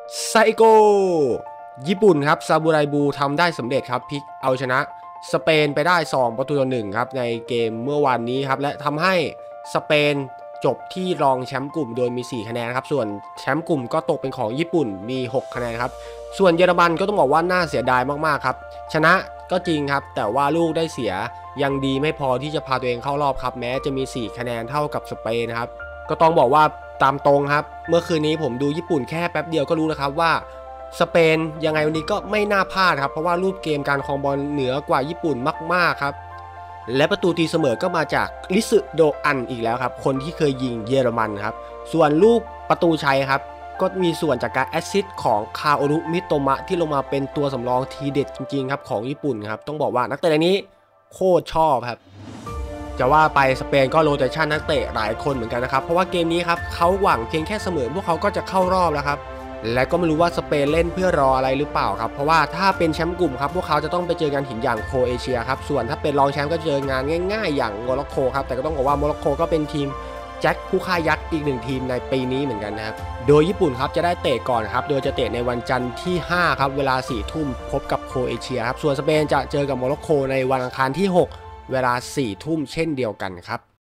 ไซโกญี่ปุ่นครับซาบูไรบูทำได้สำเร็จครับพลิกเอาชนะสเปนไปได้2-1ครับในเกมเมื่อวานนี้ครับและทำให้สเปนจบที่รองแชมป์กลุ่มโดยมี4คะแนนครับส่วนแชมป์กลุ่มก็ตกเป็นของญี่ปุ่นมี6คะแนนครับส่วนเยอรมันก็ต้องบอกว่าน่าเสียดายมากๆครับชนะก็จริงครับแต่ว่าลูกได้เสียยังดีไม่พอที่จะพาตัวเองเข้ารอบครับแม้จะมี4คะแนนเท่ากับสเปนนะครับก็ต้องบอกว่าตามตรงครับเมื่อคืนนี้ผมดูญี่ปุ่นแค่แป๊บเดียวก็รู้แล้วครับว่าสเปนยังไงวันนี้ก็ไม่น่าพลาดครับเพราะว่ารูปเกมการครองบอลเหนือกว่าญี่ปุ่นมากๆครับและประตูตีเสมอก็มาจากลิซึโดอันอีกแล้วครับคนที่เคยยิงเยอรมันครับส่วนลูกประตูชัยครับก็มีส่วนจากการแอสซิสต์ของคาโอรุมิโตมะที่ลงมาเป็นตัวสำรองทีเด็ดจริงๆครับของญี่ปุ่นครับต้องบอกว่านักเตะนี้โคตรชอบครับจะว่าไปสเปนก็โรเตชันนักเตะหลายคนเหมือนกันนะครับเพราะว่าเกมนี้ครับเขาหวังเพียงแค่เสมอพวกเขาก็จะเข้ารอบแล้วครับและก็ไม่รู้ว่าสเปนเล่นเพื่อรออะไรหรือเปล่าครับเพราะว่าถ้าเป็นแชมป์กลุ่มครับพวกเขาจะต้องไปเจอกันหินอย่างโครเอเชียครับส่วนถ้าเป็นรองแชมป์ก็เจองานง่ายๆอย่างโมร็อกโกครับแต่ก็ต้องบอกว่าโมร็อกโกก็เป็นทีมแจ็คผู้ฆ่ายักษ์อีกหนึ่งทีมในปีนี้เหมือนกันนะครับโดยญี่ปุ่นครับจะได้เตะก่อนครับโดยจะเตะในวันจันทร์ที่5ครับเวลา4 ทุ่มพบกับโครเอเชียครับส่วนสเปนจะเจอกับโมร็อกโกในวันอังคารที่6เวลา4 ทุ่มเช่นเดียวกันครับ